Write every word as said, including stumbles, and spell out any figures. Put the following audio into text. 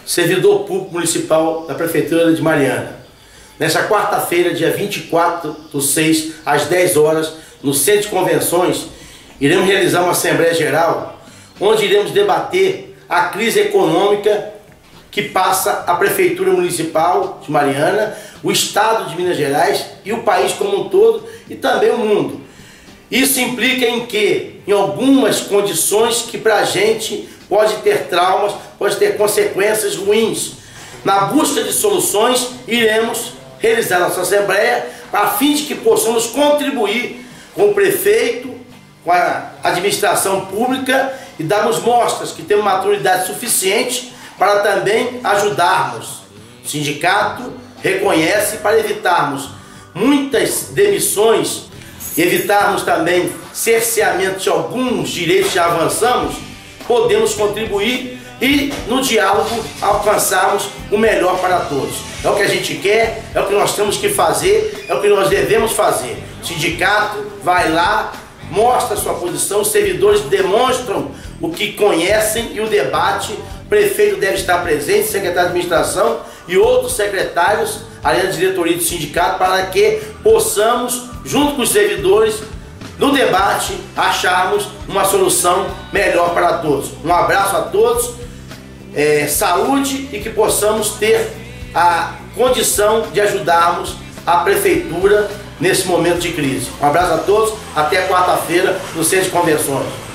servidor público municipal da Prefeitura de Mariana. Nesta quarta-feira, dia vinte e quatro do seis, às dez horas, no Centro de Convenções, iremos realizar uma Assembleia Geral, onde iremos debater a crise econômica que passa a Prefeitura Municipal de Mariana, o Estado de Minas Gerais e o país como um todo e também o mundo. Isso implica em que, em algumas condições que para a gente pode ter traumas, pode ter consequências ruins. Na busca de soluções, iremos realizar nossa Assembleia a fim de que possamos contribuir com o prefeito, com a administração pública e darmos mostras que temos maturidade suficiente para também ajudarmos. O sindicato reconhece para evitarmos muitas demissões, evitarmos também cerceamento de alguns direitos que já avançamos, podemos contribuir e no diálogo alcançarmos o melhor para todos. É o que a gente quer, é o que nós temos que fazer, é o que nós devemos fazer. O sindicato vai lá, mostra a sua posição, os servidores demonstram o que conhecem e o debate, o prefeito deve estar presente, o secretário de administração e outros secretários, além da diretoria do sindicato, para que possamos, junto com os servidores, no debate, acharmos uma solução melhor para todos. Um abraço a todos, é, saúde e que possamos ter a condição de ajudarmos a prefeitura nesse momento de crise. Um abraço a todos, até quarta-feira no Centro de Convenções.